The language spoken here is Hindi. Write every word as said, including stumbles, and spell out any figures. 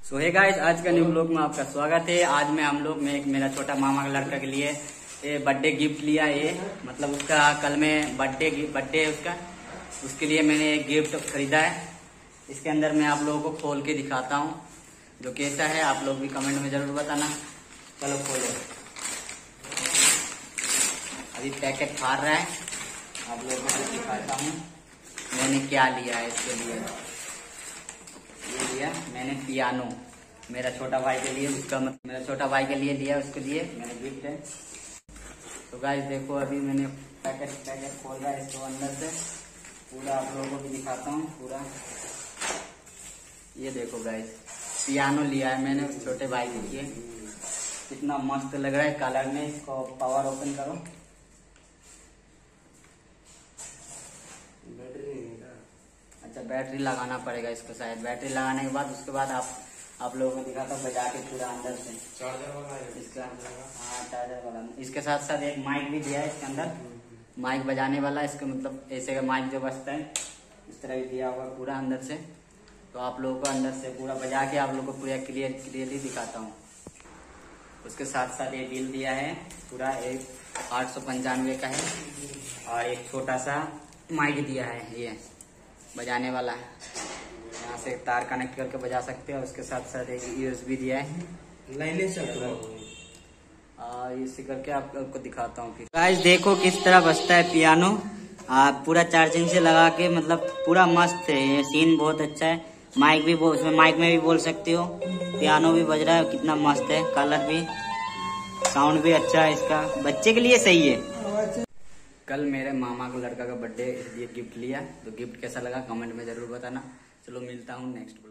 सो हे गाइस, आज का न्यू ब्लॉग में आपका स्वागत है। आज मैं हम लोग में एक मेरा छोटा मामा का लड़का के लिए ये बर्थडे गिफ्ट लिया। ये मतलब उसका कल में बर्थडे बर्थडे है उसका, उसके लिए मैंने एक गिफ्ट खरीदा है। इसके अंदर मैं आप लोगों को खोल के दिखाता हूँ जो कैसा है। आप लोग भी कमेंट में जरूर बताना। चलो खोलो, अभी पैकेट फाड़ रहा है, आप लोगों को दिखाता हूँ मैंने क्या लिया है इसके लिए। ये लिया मैंने पियानो, मेरा छोटा भाई के लिए, उसका मतलब मेरा छोटा भाई के लिए लिया, उसके लिए मैंने गिफ्ट है। तो गाइस देखो, अभी मैंने पैकेट पैकेट खोल रहा है इसको अंदर से पूरा, आप लोगों को भी दिखाता हूँ पूरा। ये देखो गाइस, पियानो लिया है मैंने छोटे भाई के लिए। कितना मस्त लग रहा है कलर में। इसको पावर ओपन करो। अच्छा, बैटरी लगाना पड़ेगा इसको शायद। बैटरी लगाने के बाद उसके बाद आप आप लोगों को दिखाता हूँ बजा के पूरा अंदर से। चार्जर वाला है इसका? हाँ, चार्जर वाला। इसके साथ साथ एक माइक भी दिया है इसके अंदर, माइक बजाने वाला। इसका मतलब ऐसे का माइक जो बजता है इस तरह भी दिया हुआ पूरा अंदर से। तो आप लोगों को अंदर से पूरा बजा के आप लोगों को पूरा क्लियर क्लियरली दिखाता हूँ। उसके साथ साथ ये बिल दिया है पूरा, एक आठ सौ पंचानवे का है। और एक छोटा सा माइक दिया है ये बजाने वाला है, यहाँ से तार कनेक्ट करके बजा सकते हो। उसके साथ साथ एक यूएसबी दिया है, लाइने से इसी करके आप आपको दिखाता हूँ। फिर गाइस देखो किस तरह बजता है पियानो। आप पूरा चार्जिंग से लगा के, मतलब पूरा मस्त है ये सीन, बहुत अच्छा है। माइक भी उसमें माइक में भी बोल सकते हो, पियानो भी बज रहा है, कितना मस्त है। कलर भी, साउंड भी अच्छा है इसका, बच्चे के लिए सही है। कल मेरे मामा को लड़का का बर्थडे, इसलिए गिफ्ट लिया। तो गिफ्ट कैसा लगा कमेंट में जरूर बताना। चलो मिलता हूँ नेक्स्ट।